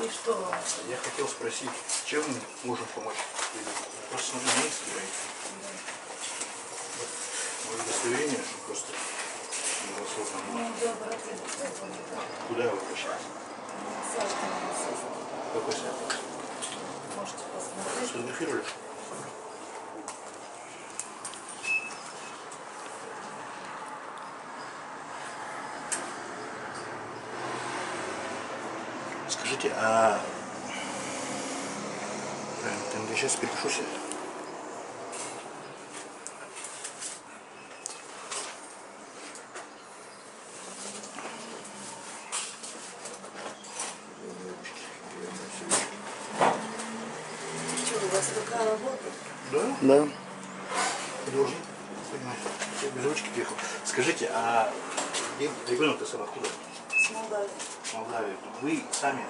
И что? Я хотел спросить, чем мы можем помочь ребенку? Просто смотрю, не собираете. Мое удостоверение, что просто Ну, добрый день. куда вы обращаетесь? Какой сайт? Можете посмотреть. Сфотографировали? Скажите, а там я сейчас перепишусь. Что, у вас рука работает? Да? Да. Должен. Понимаете. Я без ручки приехал. Скажите, а ребенок-то сам откуда? С Молдавии. С Молдавии. Вы сами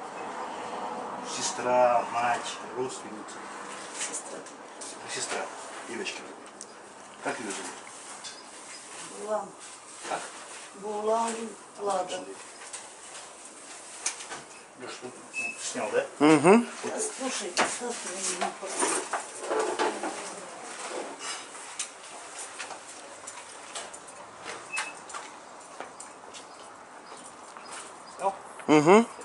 сестра, мать, родственница? Сестра. Сестра, девочки. Как ее зовут? Булан. Как? Булан Лада. Леш, ты снял, да? Угу. Слушай, как ты меня Снял? Угу.